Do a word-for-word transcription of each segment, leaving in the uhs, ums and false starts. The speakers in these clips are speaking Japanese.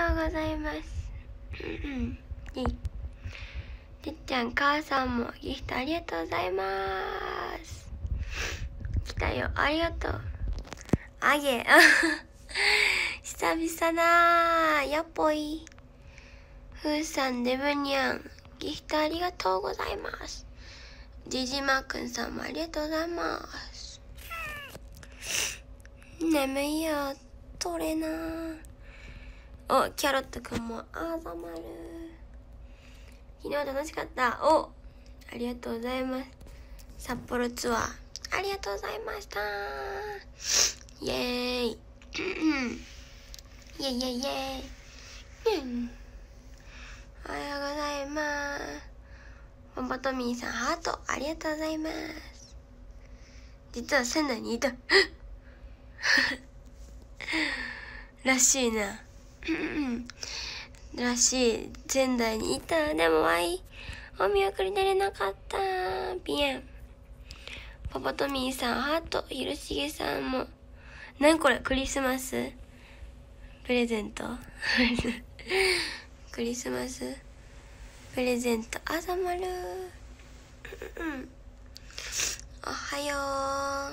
とうございます。うん。いい。てっちゃん、母さんもギフトありがとうございます。来たよ、ありがとう。あげ。久々だー。やっぽい。ふーさん、デブニャン、ギフトありがとうございます。ジジマーくんさんもありがとうございます。眠いよ、取れなー。お、キャロットくんもあざまる。昨日楽しかった。お、ありがとうございます。札幌ツアーありがとうございました。イエーイ。イエイイエイイエイ。うん、おはようございます。ボンバトミーさんハートありがとうございます。実は仙台にいたらしいな。らしい。仙台にいた。でもわいお見送り出れなかった。ピエンパパトミーさんハート。ひろしげさんも。何これ、クリスマスプレゼントクリスマスプレゼントあざまる。うんおはよ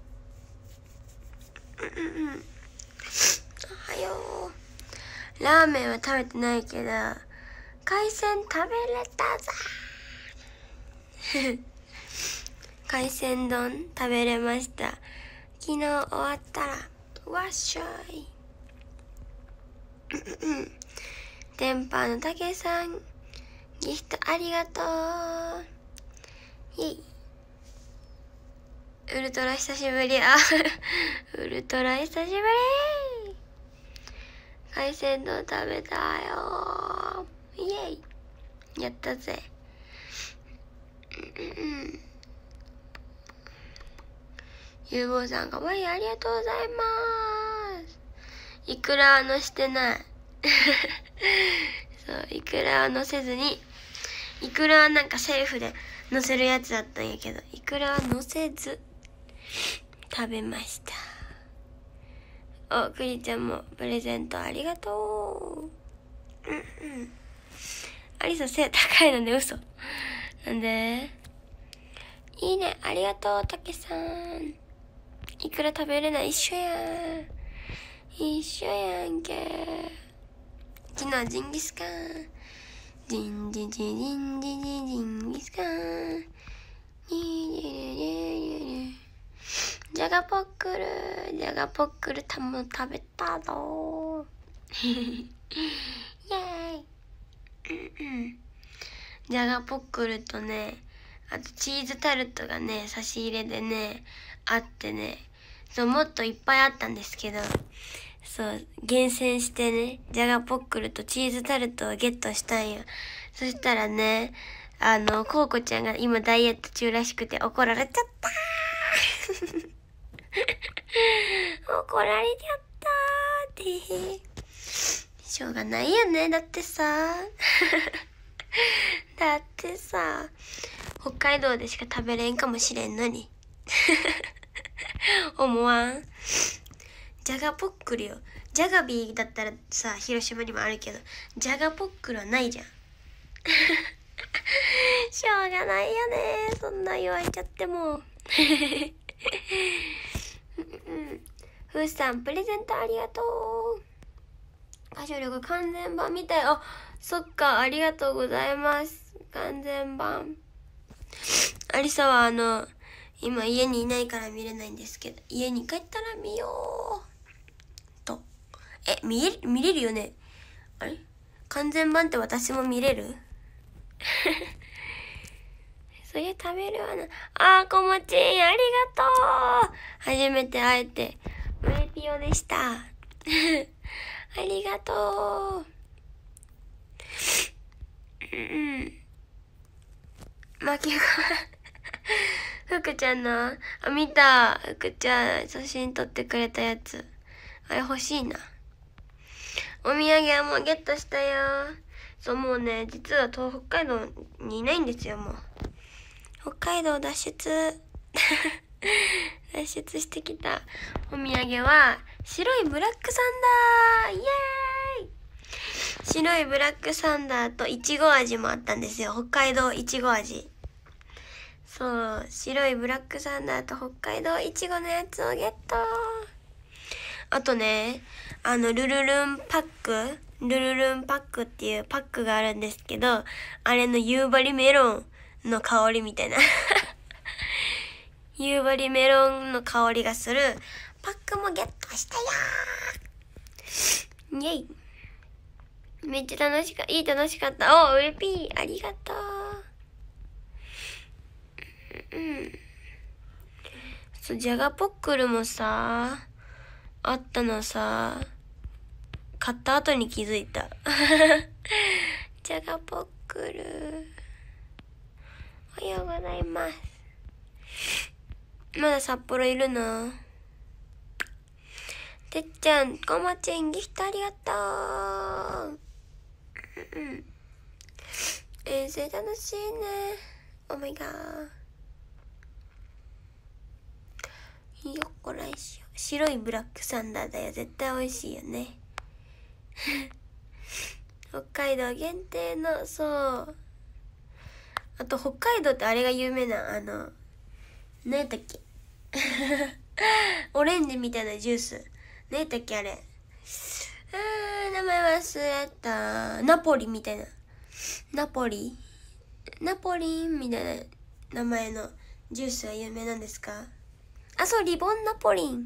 う。うんうんおはよう。ラーメンは食べてないけど海鮮食べれたぞ海鮮丼食べれました。昨日終わったらわっしょい天パのたけさんギフトありがとう。イェイ。ウルトラ久しぶり。あウルトラ久しぶり。海鮮丼食べたよ。イェイ。やったぜ。うんゆうぼうさんかわいいありがとうございます。いくらはのしてないそういくらはのせずにいくらはなんかセーフでのせるやつだったんやけどいくらはのせず食べました。おくりちゃんもプレゼントありがとう。うんうんありさ背高いので嘘なんでいいねありがとうたけさん。いくら食べれない一緒やん一緒やんけ。昨日ジンギスカンジンジンジンジンジンジンジンギスカンジャガポックルジャガポックルたも食べたぞイエーイジャガポックルとねあとチーズタルトがね差し入れでねあってねそうもっといっぱいあったんですけどそう厳選してねジャガポックルとチーズタルトをゲットしたんよ。そしたらねあのコウコちゃんが今ダイエット中らしくて怒られちゃった怒られちゃったーってしょうがないよねだってさだってさ北海道でしか食べれんかもしれんのに思わん。ジャガポックルよ。ジャガビーだったらさ広島にもあるけどジャガポックルはないじゃんしょうがないよねそんな言われちゃってもふーさんプレゼントありがとう。歌唱力完全版みたい。あそっかありがとうございます。完全版ありさはあの今家にいないから見れないんですけど家に帰ったら見ようと。え見え見れるよね。あれ完全版って私も見れるそれ食べるわな。あーこもちんありがとう。初めて会えてうれぴよでしたありがとう。うんまきがふくちゃんのあ見たふくちゃん写真撮ってくれたやつあれ欲しいな。お土産はもうゲットしたよ。そうもうね実は東北海道にいないんですよ。もう北海道脱出脱出してきた。お土産は白いブラックサンダーイエーイ白いブラックサンダーといちご味もあったんですよ。北海道いちご味。そう、白いブラックサンダーと北海道いちごのやつをゲット。あとね、あの、ルルルンパックルルルンパックっていうパックがあるんですけど、あれの夕張メロンの香りみたいな。夕張メロンの香りがするパックもゲットしたよー。イェイ。めっちゃ楽しかった。いい楽しかった。お、うれぴー。ありがとう。うん。そう、ジャガポックルもさ、あったのさ、買った後に気づいた。ジャガポックル。おはようございます。まだ札幌いるの？てっちゃん、こまちんギフトありがとう。うん。遠征楽しいね。おまいがー。よっこらしよ。白いブラックサンダーだよ。絶対美味しいよね。北海道限定の、そう。あと北海道ってあれが有名な、あの、何やったっけ。オレンジみたいなジュース。何やったっけあれ。あー、名前忘れた。ナポリみたいな。ナポリナポリンみたいな名前のジュースは有名なんですか？あ、そう、リボンナポリン。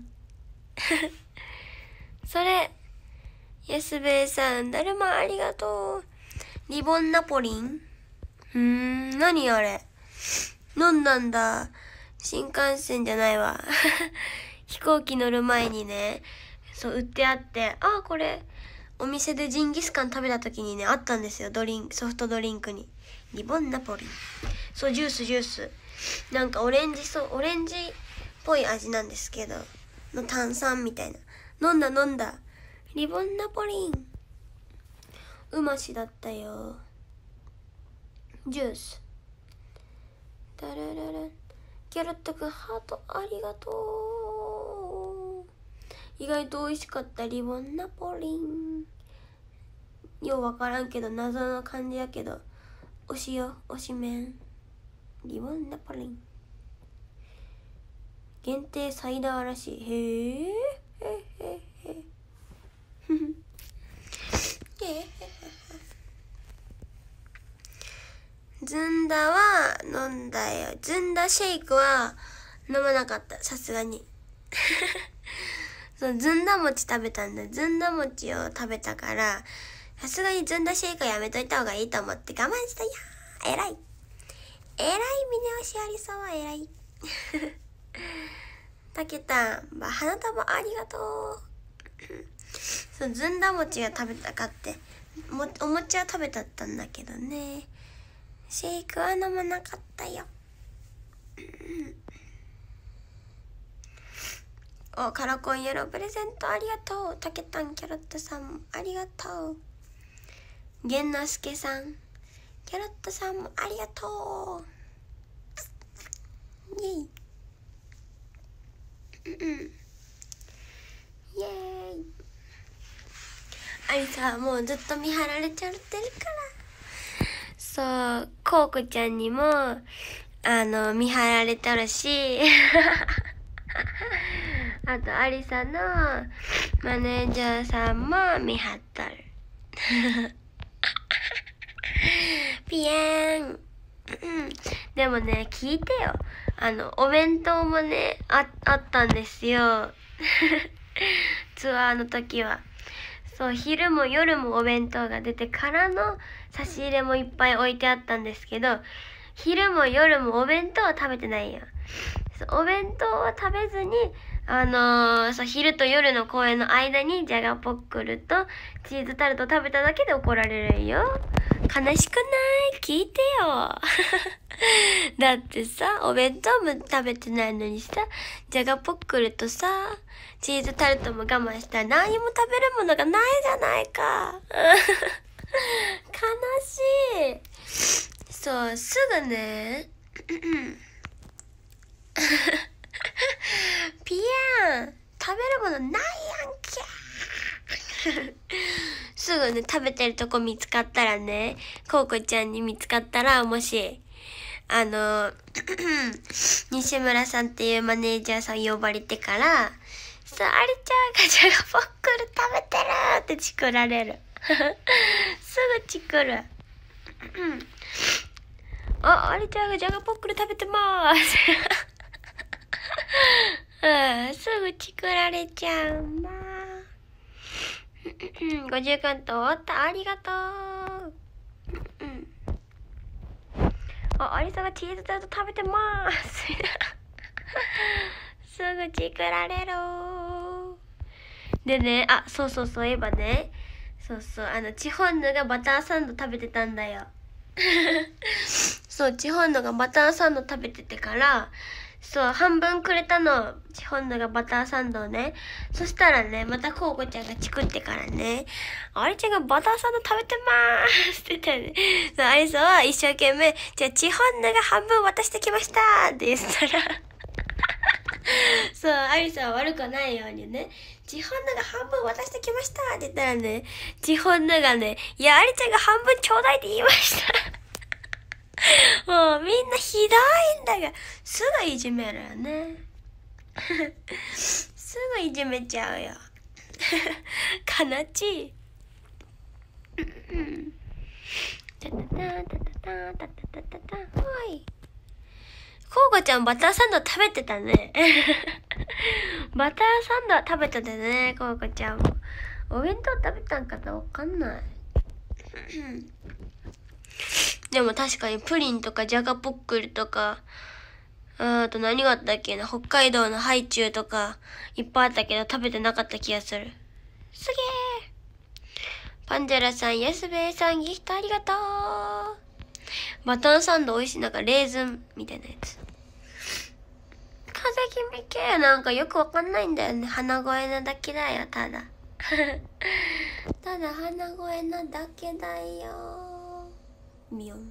それ、安兵衛さん、だるまありがとう。リボンナポリン？うーん、何あれ。飲んだんだ。新幹線じゃないわ。飛行機乗る前にね、そう、売ってあって、あ、これ、お店でジンギスカン食べた時にね、あったんですよ、ドリンク、ソフトドリンクに。リボンナポリン。そう、ジュース、ジュース。なんかオレンジ、そう、オレンジっぽい味なんですけど、の炭酸みたいな。飲んだ飲んだ。リボンナポリン。うましだったよ。ジュース。ダラララ。キャロットくん、ハートありがとう。意外と美味しかったリボンナポリン。ようわからんけど謎の感じやけど、推しよ、推しメン。リボンナポリン。限定サイダーらしい。へえ。へへへ。ふふ。へへへ。ずんだは飲んだよ。ずんだシェイクは飲まなかった。さすがに。そう、ずんだ餅食べたんだ。ずんだ餅を食べたから、さすがにずんだシェイクやめといた方がいいと思って我慢したよ。えらい。えらい、峰押しありそう。えらい。たけたん、花束ありがとう。そう、ずんだ餅が食べたかって、もお餅は食べたったんだけどね。シェイクは飲まなかったよ。お、カラコンイエロープレゼントありがとう。たけたん、キャロットさんもありがとう。玄之介さん、キャロットさんもありがとう。イェイ。うんうん。イェーイ。ありさ、もうずっと見張られちゃってるから。そう、コウコちゃんにも、あの、見張られとるし、あと、アリサのマネージャーさんも見張っとる。ピエン。うん。でもね、聞いてよ。あの、お弁当もね、あ、あったんですよ。ツアーの時は。そう、昼も夜もお弁当が出てからの差し入れもいっぱい置いてあったんですけど、昼も夜もお弁当は食べてないよ。そう、お弁当を食べずに、あのー、そう、昼と夜の公演の間にジャガポックルとチーズタルト食べただけで怒られるよ。悲しくない？聞いてよ。だってさ、お弁当も食べてないのにさ、ジャガポックルとさ、チーズタルトも我慢したら何も食べるものがないじゃないか。悲しい。そう、すぐね。ピエン、食べるものないやんけ。 すぐね、食べてるとこ見つかったらね、コウコちゃんに見つかったら、もし、あの、西村さんっていうマネージャーさん呼ばれてから、そう、アリちゃんがじゃがポックル食べてるってチクられる。すぐチクる。あ、アリちゃんがじゃがポックル食べてまーす。うん、すぐチクられちゃうな。ごじゅう関東終わった。ありがとう。うん。あ、アリさんがチーズタルト食べてまーす。すぐチクられる。でね、あ、そうそうそういえばね、そうそう、あの、チホンヌがバターサンド食べてたんだよ。そう、チホンヌがバターサンド食べててから、そう、半分くれたの、チホンヌがバターサンドをね。そしたらね、またコウコちゃんがチクってからね、あれちゃんがバターサンド食べてまーすって言ったよね。そう、アリサは一生懸命、じゃあチホンヌが半分渡してきましたーって言ったら、そう、アリサは悪くないようにね、チホンヌが半分渡してきましたって言ったらね、チホンヌがね、いや、アリちゃんが半分ちょうだいって言いました。もうみんなひどいんだが、すぐいじめるよね。すぐいじめちゃうよ。悲しい。タタタタタタタタタタ。はい。コウコちゃんバターサンド食べてたね。バターサンドは食べてたね、コウコちゃんも。お弁当食べたんかな、わかんない。でも確かにプリンとかジャガポックルとか、あと何があったっけな、北海道のハイチュウとかいっぱいあったけど食べてなかった気がする。すげー。パンジャラさん、ヤスベイさん、ギフトありがとう。バターサンド美味しい、なんかレーズンみたいなやつ。風邪気味系なんかよくわかんないんだよね。鼻声なだけだよ、ただ。ただ鼻声なだけだよ。みよん。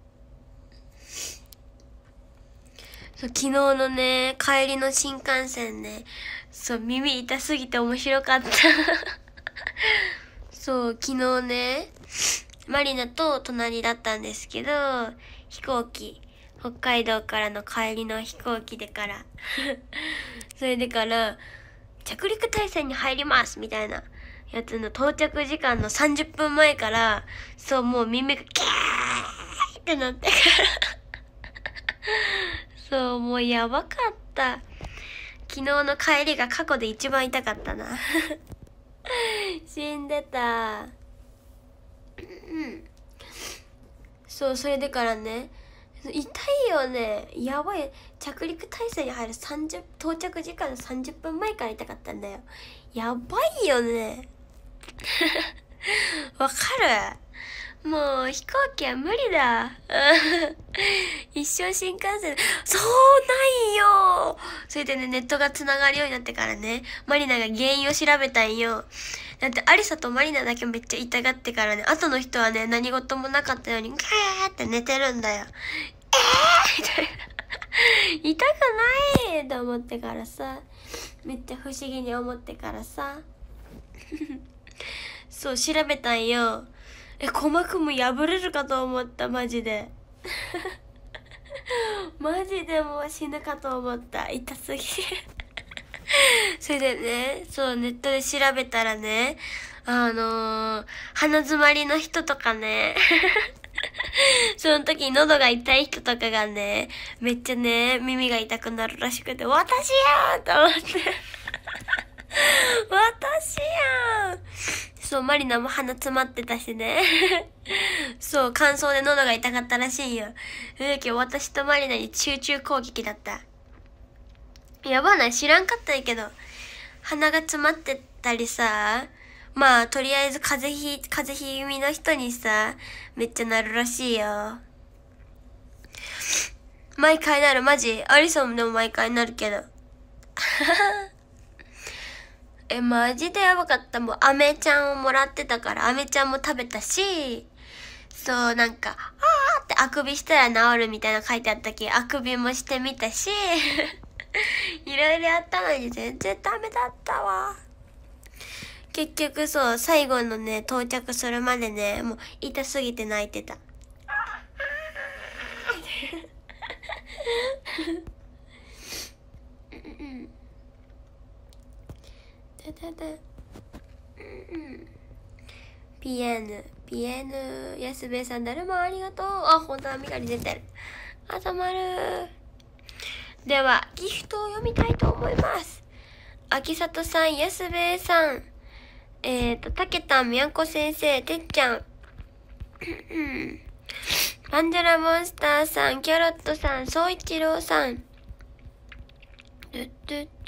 そう、昨日のね、帰りの新幹線ね、そう、耳痛すぎて面白かった。そう、昨日ね、マリナと隣だったんですけど、飛行機、北海道からの帰りの飛行機でから。それでから、着陸態勢に入りますみたいなやつの到着時間のさんじゅっぷんまえから、そう、もう耳がキャーってなってからそう、もうやばかった。昨日の帰りが過去で一番痛かったな。死んでた。うん。そう、それでからね、痛いよね。やばい。着陸態勢に入るさんじゅう、到着時間のさんじゅっぷんまえから痛かったんだよ。やばいよね。わかる？もう飛行機は無理だ。一生新幹線、そうないよ。それでね、ネットが繋がるようになってからね、マリナが原因を調べたんよ。だってアリサとマリナだけめっちゃ痛がってからね、後の人はね、何事もなかったように、ガーって寝てるんだよ。えーみたいな。痛くないと思ってからさ、めっちゃ不思議に思ってからさ。そう、調べたんよ。え、鼓膜も破れるかと思った、マジで。マジでもう死ぬかと思った。痛すぎ。それでね、そう、ネットで調べたらね、あのー、鼻詰まりの人とかね、その時に喉が痛い人とかがね、めっちゃね、耳が痛くなるらしくて、私やーと思って。私やん。そう、マリナも鼻詰まってたしね。そう、乾燥で喉が痛かったらしいんよ。だけど私とマリナに集中攻撃だった。やばない、知らんかったんやけど。鼻が詰まってたりさ、まあ、とりあえず風邪ひ、風邪ひ気味の人にさ、めっちゃなるらしいよ。毎回なる、マジ。アリソンでも毎回なるけど。え、マジでやばかった。もう、アメちゃんをもらってたから、アメちゃんも食べたし、そう、なんか、あーってあくびしたら治るみたいな書いてあったき、あくびもしてみたし、いろいろやったのに全然ダメだったわ。 結局そう、最後のね、到着するまでね、もう痛すぎて泣いてた。ピエヌ、ピエヌ、安部さん、だるまありがとう。あ、ほんとだ、みかり出てる。あさまる。では、ギフトを読みたいと思います。秋里さん、安部さん、えっと、たけたん、みやこ先生、てっちゃん、パンジャラモンスターさん、キャロットさん、そういちろうさん、てっ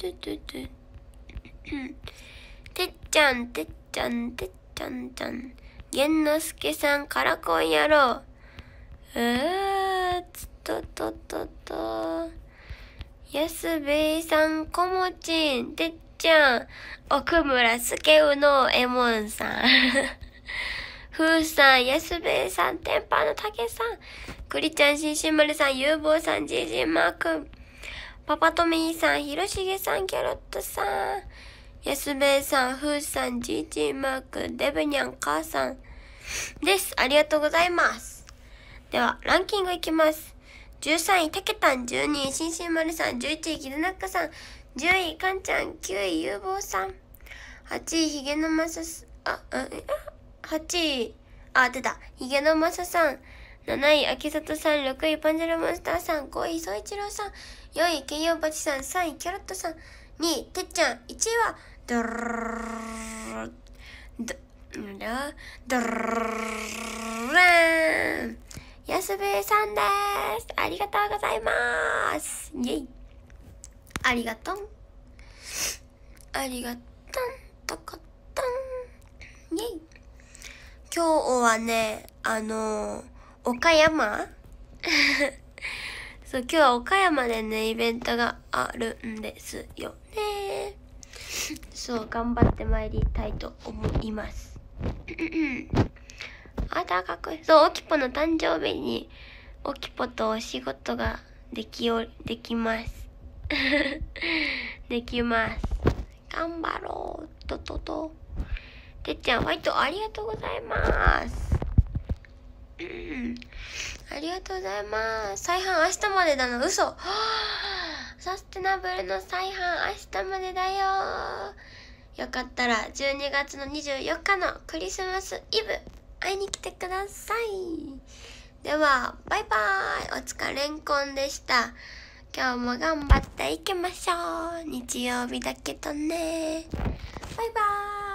ちゃん、てっちゃん、てっちゃんちゃん、げんのすけさん、からこんやろう。えー、つとととと。安部さん、こもちん、てっちゃん、奥村すけうのえもんさん。ふうさん、安部さん、てんぱのたけさん、くりちゃん、しんしんまるさん、ゆうぼうさん、じいじんマーくパパとみーさん、ひろしげさん、キャロットさん、安部さん、ふうさん、じいじんマーくデブニャン母さんです。ありがとうございます。では、ランキングいきます。じゅうさんい、たけたん、じゅうにい、しんしんまるさん、じゅういちい、ギルナックさん、じゅうい、かんちゃん、きゅうい、ゆうぼうさん、はちい、ひげのまさす、あ、あ、はちい、あ、出た、ひげのまささん、なない、あきさとさん、ろくい、パンジャラモンスターさん、ごい、そういちろうさん、よんい、けんようばちさん、さんい、キャロットさん、にい、てっちゃん、いちいは、ドルルルルルドドルルルルルン安部さんです。ありがとうございます。イェイ。ありがとん。ありがとん。とことん。イェイ。今日はね、あのー、岡山そう、今日は岡山でね、イベントがあるんですよね。そう、頑張って参りたいと思います。あたかく、そう、おきぽの誕生日に、おきぽとお仕事ができよ、できます。できます。頑張ろう。ととと。てっちゃん、ファイトありがとうございます。うん。ありがとうございます。再販明日までだな。嘘。はぁサステナブルの再販明日までだよ。よかったらじゅうにがつのにじゅうよっかのクリスマスイブ会いに来てください。ではバイバイ。お疲れんこんでした。今日も頑張っていきましょう。日曜日だけどね。バイバイ。